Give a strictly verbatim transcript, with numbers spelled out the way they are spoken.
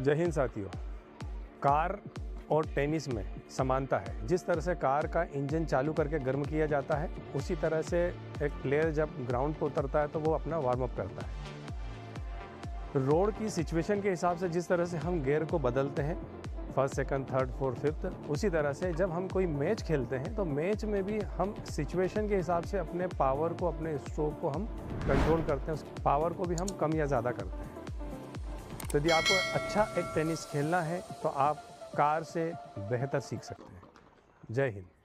जय हिंद साथियों। कार और टेनिस में समानता है। जिस तरह से कार का इंजन चालू करके गर्म किया जाता है, उसी तरह से एक प्लेयर जब ग्राउंड पर उतरता है तो वो अपना वार्म अप करता है। रोड की सिचुएशन के हिसाब से जिस तरह से हम गियर को बदलते हैं, first second third fourth fifth, उसी तरह से जब हम कोई मैच खेलते हैं तो मैच में भी हम सिचुएशन के हिसाब से अपने पावर को, अपने स्ट्रोक को हम कंट्रोल करते हैं। उस पावर को भी हम कम या ज़्यादा करते हैं। तो यदि आपको अच्छा एक टेनिस खेलना है तो आप कार से बेहतर सीख सकते हैं। जय हिंद।